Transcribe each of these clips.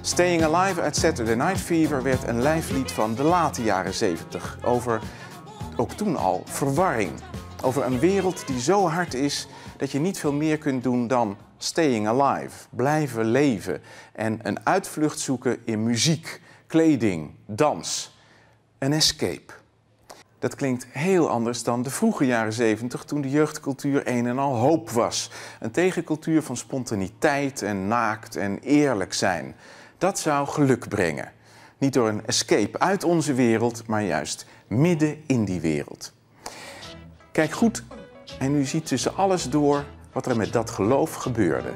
Staying Alive uit Saturday Night Fever werd een lijflied van de late jaren 70. Over, ook toen al, verwarring. Over een wereld die zo hard is dat je niet veel meer kunt doen dan staying alive. Blijven leven en een uitvlucht zoeken in muziek, kleding, dans. Een escape. Dat klinkt heel anders dan de vroege jaren 70, toen de jeugdcultuur een en al hoop was. Een tegencultuur van spontaniteit en naakt en eerlijk zijn. Dat zou geluk brengen. Niet door een escape uit onze wereld, maar juist midden in die wereld. Kijk goed en u ziet tussen alles door wat er met dat geloof gebeurde.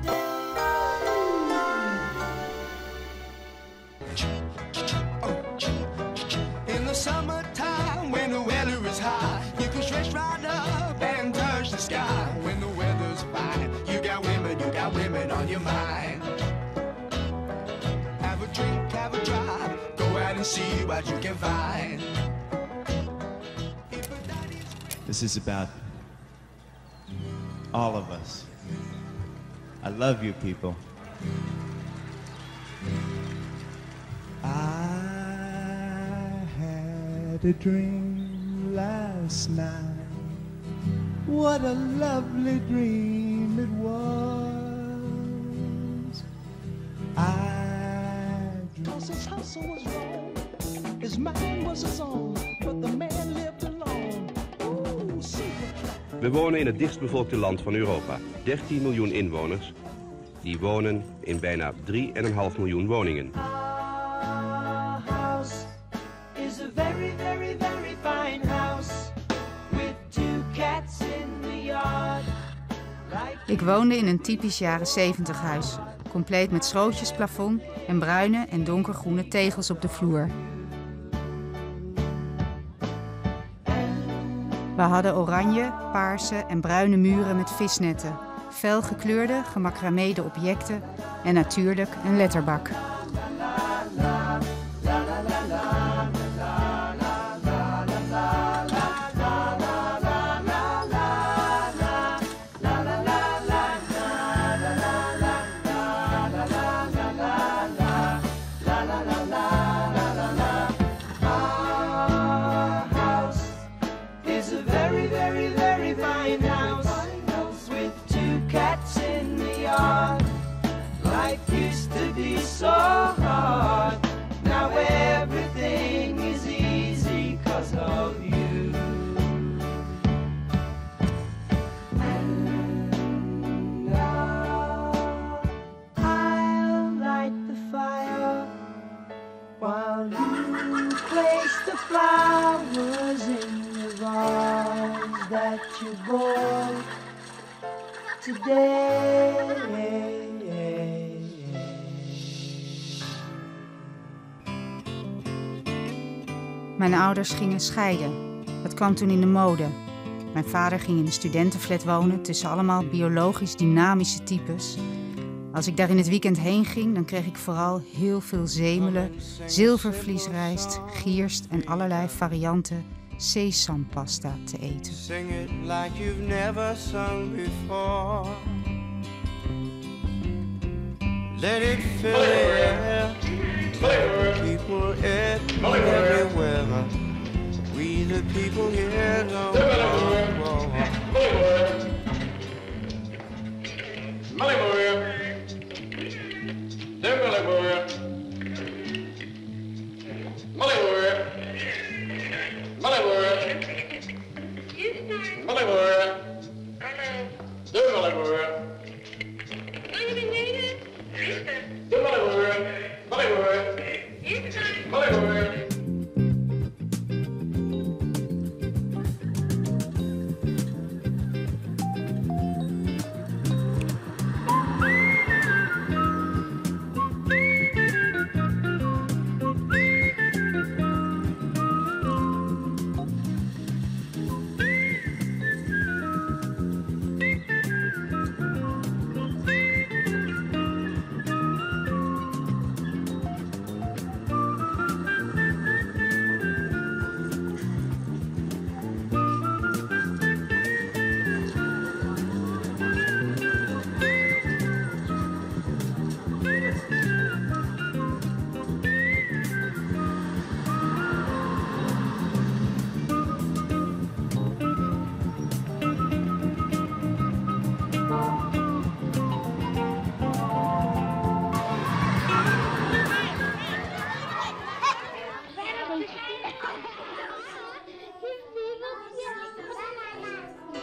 See what you can find. This is about all of us. I love you, people. I had a dream last night. What a lovely dream it was. His hustle was wrong, his mind was his own, but the man lived alone. Ooh, We wonen in het dichtstbevolkte land van Europa. 13 miljoen inwoners. Die wonen in bijna 3,5 miljoen woningen. Our house is a very, very, very fine house with 2 cats in the yard. Ik woonde in een typisch jaren 70 huis. Compleet met schrootjesplafond en bruine en donkergroene tegels op de vloer. We hadden oranje, paarse en bruine muren met visnetten, felgekleurde, gemacrameerde objecten en natuurlijk een letterbak. So hard, now everything is easy 'cause of you. And now I'll light the fire while you place the flowers in the vase that you bought today. Mijn ouders gingen scheiden. Dat kwam toen in de mode. Mijn vader ging in een studentenflat wonen tussen allemaal biologisch dynamische types. Als ik daar in het weekend heen ging, dan kreeg ik vooral heel veel zemelen, zilvervliesrijst, gierst en allerlei varianten sesampasta te eten. Sing it like you've never sung before. Let it fill the air. People everywhere. We the people here don't know.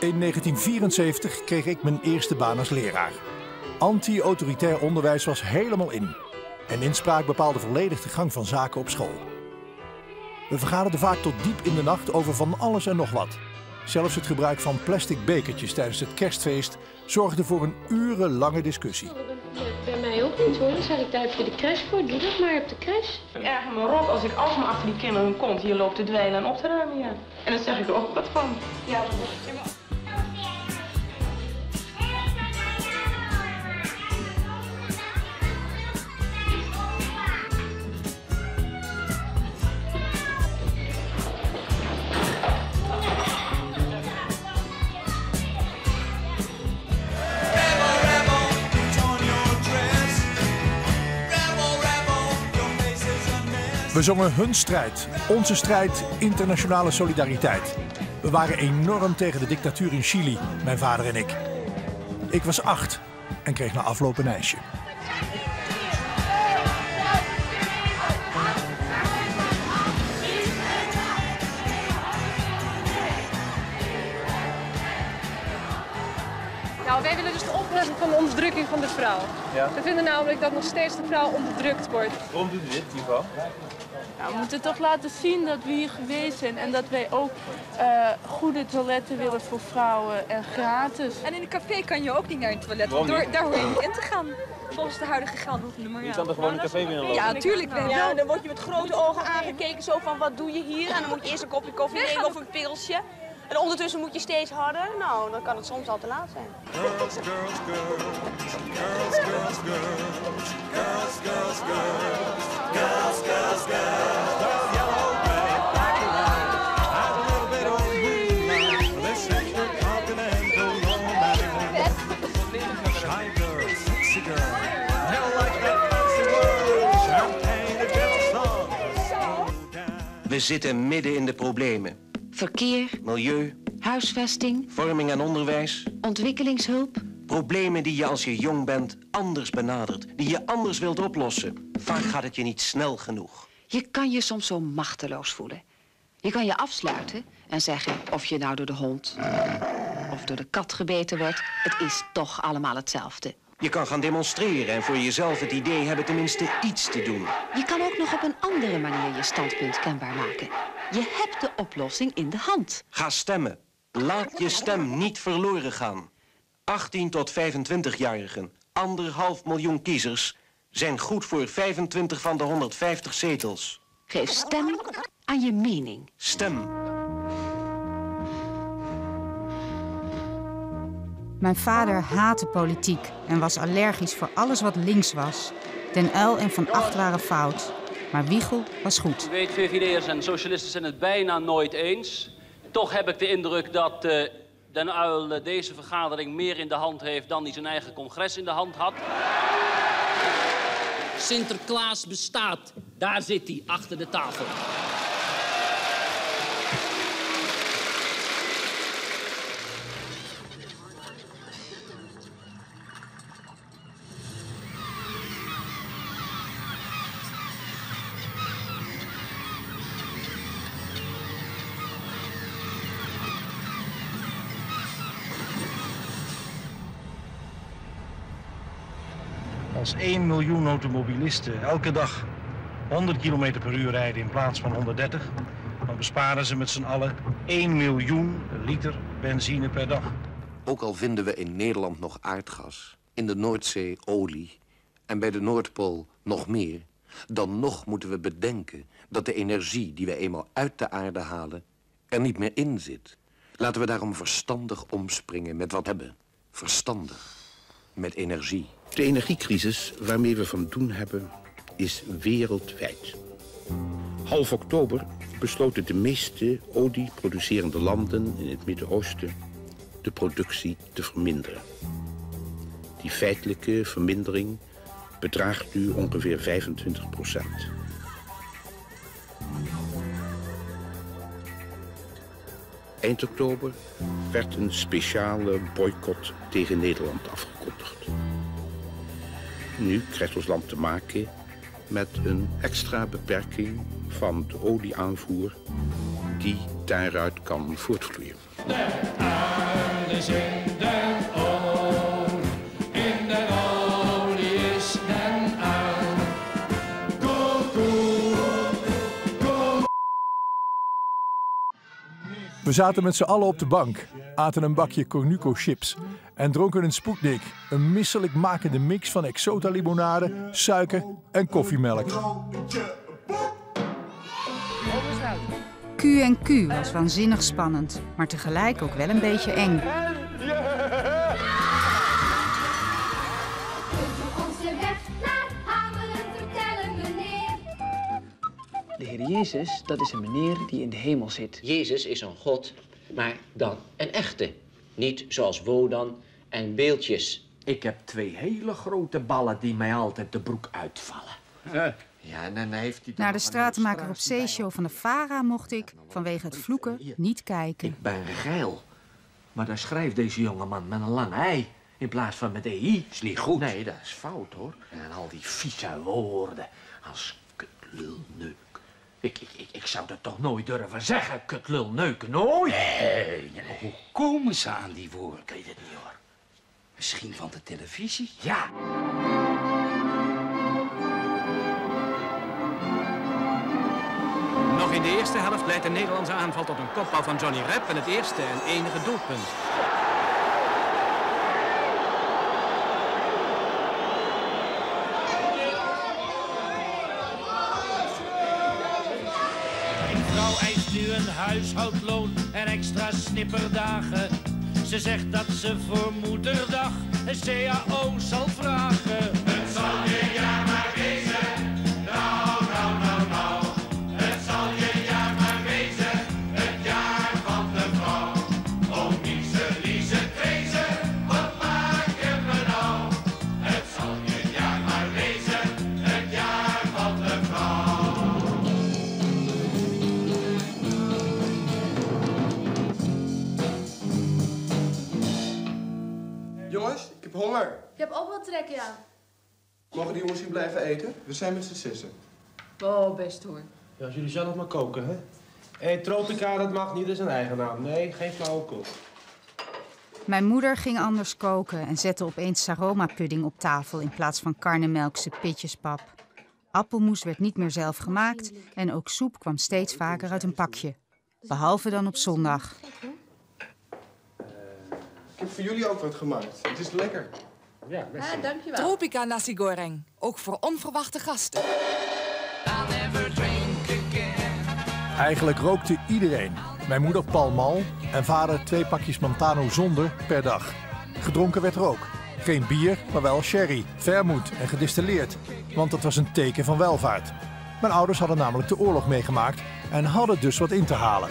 In 1974 kreeg ik mijn eerste baan als leraar. Anti-autoritair onderwijs was helemaal in. En inspraak bepaalde volledig de gang van zaken op school. We vergaderden vaak tot diep in de nacht over van alles en nog wat. Zelfs het gebruik van plastic bekertjes tijdens het kerstfeest zorgde voor een urenlange discussie. Bij mij ook niet hoor, dan zeg ik, daar heb je de crash voor, doe dat maar op de crash. Ik erger me rot als ik alsmaar achter die kinderen kom, hier loopt te dweilen en op te ruimen, ja. En dan zeg ik er ook wat van. Ja, We zongen hun strijd, onze strijd, internationale solidariteit. We waren enorm tegen de dictatuur in Chili, mijn vader en ik. Ik was 8 en kreeg na afloop een ijsje. Nou, wij willen dus de oplossing van de onderdrukking van de vrouw. Ja. We vinden namelijk dat nog steeds de vrouw onderdrukt wordt. Waarom doen we dit, Ivo? Nou, we moeten toch laten zien dat we hier geweest zijn en dat wij ook goede toiletten willen voor vrouwen en gratis. En in een café kan je ook niet naar een toilet, daar hoor je niet in te gaan. Volgens de huidige geldende normaal. Je kan toch gewoon een café binnenlopen? Ja, natuurlijk wel. Ja, dan word je met grote ogen aangekeken, zo van wat doe je hier? En dan moet je eerst een kopje koffie nemen of een pilsje. En ondertussen moet je steeds harder. Nou, dan kan het soms al te laat zijn. Girls, girls, girls. Girls, girls, girls. Girls, girls, girls. Girls, girls, girls. Dark yellow, red, black and white. Add a little bit of green. This is the continental nomadic. Shy girl, sexy girl. Hell like that fancy world. Champagne, the girls. We zitten midden in de problemen. Verkeer, milieu, huisvesting, vorming en onderwijs. ontwikkelingshulp. Problemen die je als je jong bent anders benadert, die je anders wilt oplossen. Vaak gaat het je niet snel genoeg. Je kan je soms zo machteloos voelen. Je kan je afsluiten en zeggen of je nou door de hond of door de kat gebeten wordt. Het is toch allemaal hetzelfde. Je kan gaan demonstreren en voor jezelf het idee hebben tenminste iets te doen. Je kan ook nog op een andere manier je standpunt kenbaar maken. Je hebt de oplossing in de hand. Ga stemmen. Laat je stem niet verloren gaan. 18 tot 25-jarigen, 1,5 miljoen kiezers, zijn goed voor 25 van de 150 zetels. Geef stem aan je mening. Stem. Mijn vader haatte politiek en was allergisch voor alles wat links was. Den Uyl en Van Agt waren fout, maar Wiegel was goed. U weet, VVD'ers en socialisten zijn het bijna nooit eens. Toch heb ik de indruk dat Den Uyl deze vergadering meer in de hand heeft dan hij zijn eigen congres in de hand had. Sinterklaas bestaat. Daar zit hij, achter de tafel. Als 1 miljoen automobilisten elke dag 100 km per uur rijden in plaats van 130... dan besparen ze met z'n allen 1 miljoen liter benzine per dag. Ook al vinden we in Nederland nog aardgas, in de Noordzee olie en bij de Noordpool nog meer, dan nog moeten we bedenken dat de energie die we eenmaal uit de aarde halen er niet meer in zit. Laten we daarom verstandig omspringen met wat we hebben. Verstandig. Met energie. De energiecrisis waarmee we van doen hebben is wereldwijd. Half oktober besloten de meeste olieproducerende landen in het Midden-Oosten de productie te verminderen. Die feitelijke vermindering bedraagt nu ongeveer 25%. Eind oktober werd een speciale boycott tegen Nederland afgekondigd. Nu krijgt ons land te maken met een extra beperking van de olieaanvoer die daaruit kan voortvloeien. is in den olie. In den olie is den uil. We zaten met z'n allen op de bank, aten een bakje Cornuco chips en dronken een Sputnik, een misselijkmakende mix van Exota limonade, suiker en koffiemelk. Q&Q was waanzinnig spannend, maar tegelijk ook wel een beetje eng. De Heer Jezus, dat is een meneer die in de hemel zit. Jezus is een God, maar dan een echte. Niet zoals Wodan en beeldjes. Ik heb 2 hele grote ballen die mij altijd de broek uitvallen. Ja, en dan heeft hij... Naar de stratenmaker op zeeshow van de VARA mocht ik, vanwege het vloeken, niet kijken. Ik ben geil. Maar dan schrijft deze jongeman met een lang ei in plaats van met EI. Is niet goed. Nee, dat is fout, hoor. En al die vieze woorden als kutlulneuk. Ik zou dat toch nooit durven zeggen, kutlulneuk, nooit. Nee. Hoe komen ze aan die woorden? Ik weet het niet, hoor. Misschien van de televisie? Ja. Nog in de eerste helft leidt de Nederlandse aanval tot een kopbal van Johnny Rep en het eerste en enige doelpunt. Mijn vrouw eist nu een huishoudloon en extra snipperdagen. Ze zegt dat ze voor moederdag een CAO zal vragen. Het zal je jaar maar wezen, nou, nou, nou, nou. Het zal je jaar maar wezen, het jaar van de vrouw. Oh, niezen, liezen, trezen, wat maak je me nou? Het zal je jaar maar wezen, het jaar van de vrouw. Jongens, ik heb honger. Ik heb ook wel trek, ja. Mogen die jongens hier blijven eten? We zijn met z'n 6. Oh, best hoor. Ja, als jullie zelf maar koken, hè? Hé, Tropica, dat mag niet, dat is een eigen naam. Nee, geen flauwekul. Mijn moeder ging anders koken en zette opeens Saroma-pudding op tafel in plaats van Karnemelkse pitjespap. Appelmoes werd niet meer zelf gemaakt en ook soep kwam steeds vaker uit een pakje. Behalve dan op zondag. Ik heb voor jullie ook wat gemaakt. Het is lekker. Ja, best. Dankjewel. Tropica nasi goreng. Ook voor onverwachte gasten. Eigenlijk rookte iedereen. Mijn moeder Pall Mall en vader 2 pakjes Montano zonder per dag. Gedronken werd er ook. Geen bier, maar wel sherry, vermoed en gedistilleerd. Want dat was een teken van welvaart. Mijn ouders hadden namelijk de oorlog meegemaakt en hadden dus wat in te halen.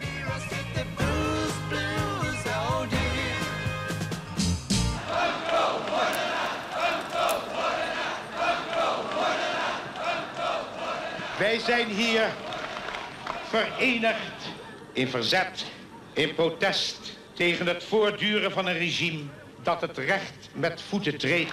Wij zijn hier verenigd in verzet, in protest tegen het voortduren van een regime dat het recht met voeten treedt.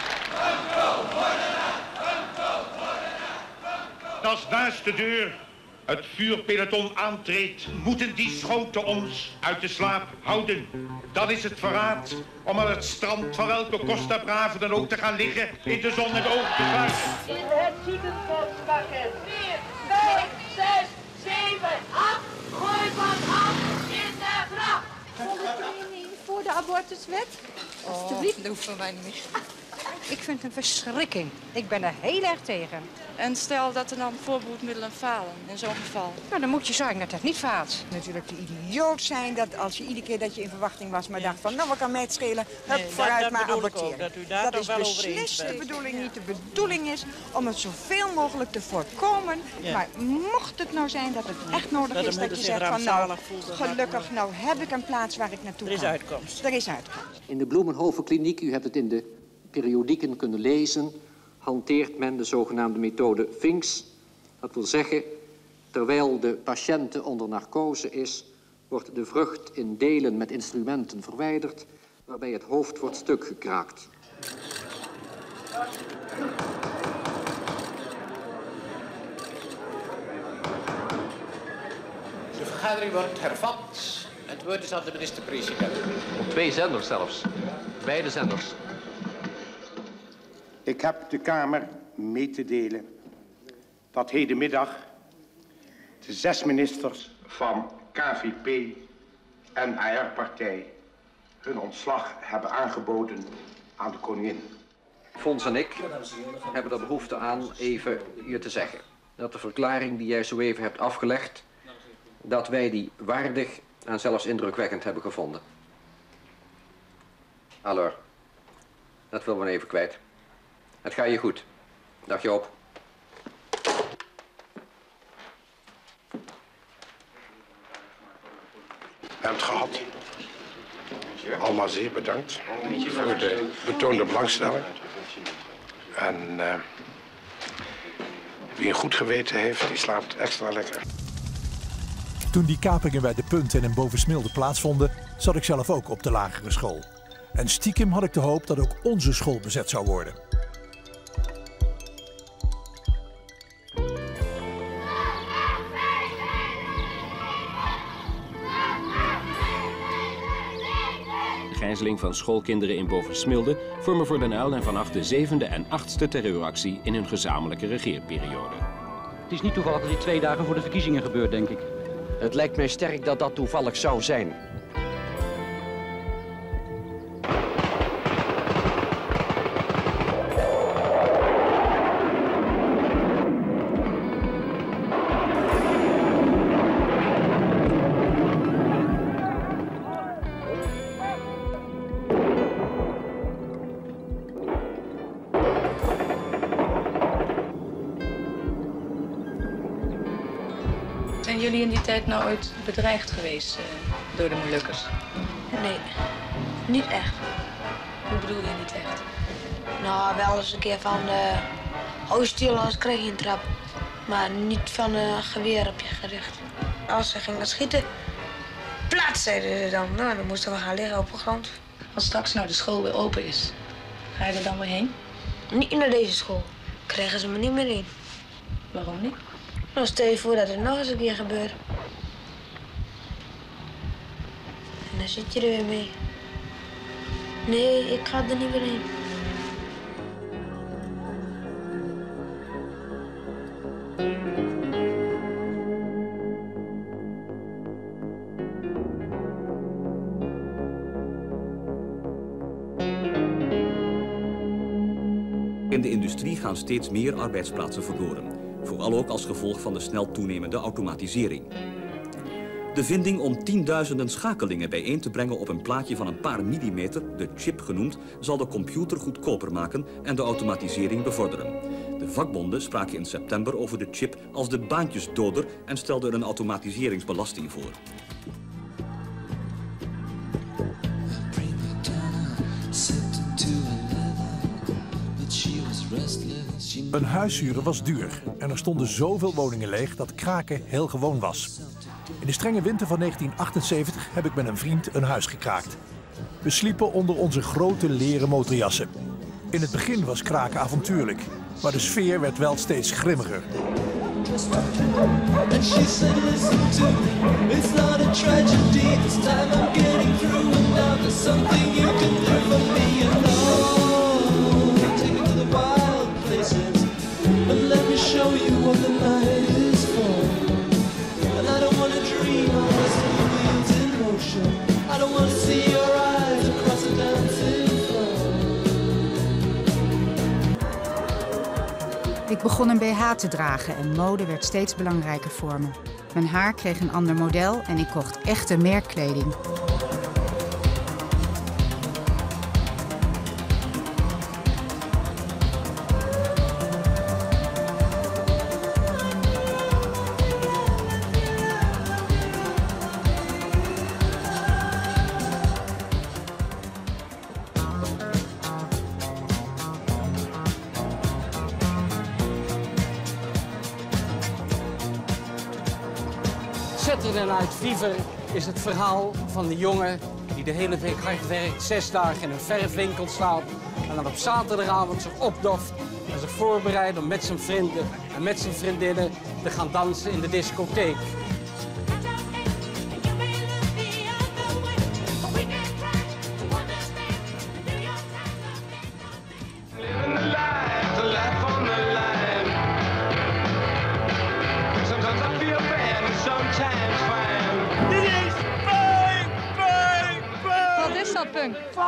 Als naast de deur het vuurpeloton aantreedt, moeten die schoten ons uit de slaap houden. Dan is het verraad om aan het strand van welke Costa Brava dan ook te gaan liggen, in de zon het oog te sluiten. In het ziekenfondspaket. 4, 5, 6, 7, 8. Gooi van af in de graf. Ondersteuning voor de abortuswet? Alsjeblieft, dat hoeft van mij niet meer. Ik vind het een verschrikking. Ik ben er heel erg tegen. En stel dat er dan voorbehoedmiddelen falen in zo'n geval? Nou, dan moet je zorgen dat het niet faalt. Natuurlijk de idioot zijn dat als je iedere keer dat je in verwachting was, maar dacht van nou wat kan mij het schelen, vooruit maar aborteren. Dat is beslist de bedoeling niet. De bedoeling is om het zoveel mogelijk te voorkomen. Ja. Maar mocht het nou zijn dat het echt nodig is dat je zegt van nou, gelukkig nou heb ik een plaats waar ik naartoe kan. Er is uitkomst. Er is uitkomst. In de Bloemenhoven kliniek, u hebt het in de periodieken kunnen lezen, hanteert men de zogenaamde methode Finks. Dat wil zeggen, terwijl de patiënte onder narcose is, wordt de vrucht in delen met instrumenten verwijderd, waarbij het hoofd wordt stukgekraakt. De vergadering wordt hervat. Het Het woord is aan de minister-president. Op 2 zenders zelfs. Beide zenders. Ik heb de Kamer mee te delen dat hedenmiddag de 6 ministers van KVP en AR-partij hun ontslag hebben aangeboden aan de koningin. Fons en ik hebben er behoefte aan even hier te zeggen dat de verklaring die jij zo even hebt afgelegd, dat wij die waardig en zelfs indrukwekkend hebben gevonden. Alors, dat willen we even kwijt. Het gaat je goed. Dag Joop. Hebt gehad. Allemaal zeer bedankt voor de betoonde belangstelling. En wie een goed geweten heeft, die slaapt extra lekker. Toen die kapingen bij De Punt en in Bovensmilde plaatsvonden, zat ik zelf ook op de lagere school. En stiekem had ik de hoop dat ook onze school bezet zou worden. De gijzeling van schoolkinderen in Bovensmilde vormen voor Den Uyl en Van Agt de 7e en 8e terreuractie in hun gezamenlijke regeerperiode. Het is niet toevallig dat dit 2 dagen voor de verkiezingen gebeurt, denk ik. Het lijkt mij sterk dat dat toevallig zou zijn. Zijn jullie in die tijd nou ooit bedreigd geweest door de Molukkers? Nee, niet echt. Hoe bedoel je niet echt? Nou, wel eens een keer van stil, anders kreeg je een trap. Maar niet van een geweer op je gericht. Als ze gingen schieten, plat, zeiden ze dan. Nou, dan moesten we gaan liggen op de grond. Als straks nou de school weer open is, ga je er dan weer heen? Niet naar deze school. Krijgen ze me niet meer in. Waarom niet? Nou, stel je voor dat het nog eens een keer gebeurt. En dan zit je er weer mee. Nee, ik ga er niet meer heen. In de industrie gaan steeds meer arbeidsplaatsen verloren. Vooral ook als gevolg van de snel toenemende automatisering. De vinding om tienduizenden schakelingen bijeen te brengen op een plaatje van een paar millimeter, de chip genoemd, zal de computer goedkoper maken en de automatisering bevorderen. De vakbonden spraken in september over de chip als de baantjesdoder en stelden er een automatiseringsbelasting voor. Een huis huren was duur en er stonden zoveel woningen leeg dat kraken heel gewoon was. In de strenge winter van 1978 heb ik met een vriend een huis gekraakt. We sliepen onder onze grote leren motorjassen. In het begin was kraken avontuurlijk, maar de sfeer werd wel steeds grimmiger. But let me show you what the night is for. And I don't want to dream of us wheels in motion. I don't want to see your eyes across the dancing floor. Ik begon een BH te dragen en mode werd steeds belangrijker voor me. Mijn haar kreeg een ander model en ik kocht echte merkkleding. Saturday Night Fever is het verhaal van de jongen die de hele week hard werkt, 6 dagen in een verfwinkel staat en dan op zaterdagavond zich opdoft en zich voorbereidt om met zijn vrienden en met zijn vriendinnen te gaan dansen in de discotheek.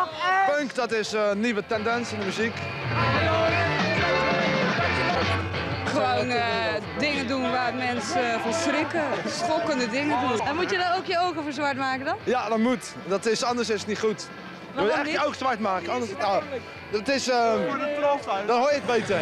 Punk, dat is nieuwe tendens in de muziek. Gewoon dingen doen waar mensen van schrikken. Schokkende dingen doen. En moet je daar ook je ogen voor zwart maken dan? Ja, dat moet. Anders is het niet goed. Je moet echt je ogen zwart maken. Anders, dat is, dan hoor je het beter.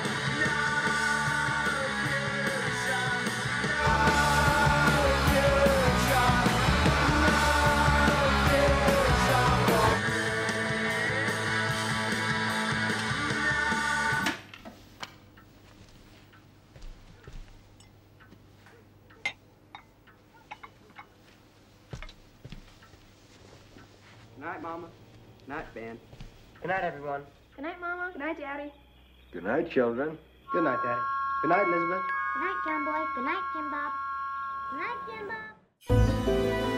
Good night, Mama. Good night, Ben. Good night, everyone. Good night, Mama. Good night, Daddy. Good night, children. Good night, Daddy. Good night, Elizabeth. Good night, John Boy. Good night, Jim Bob. Good night, Jim Bob.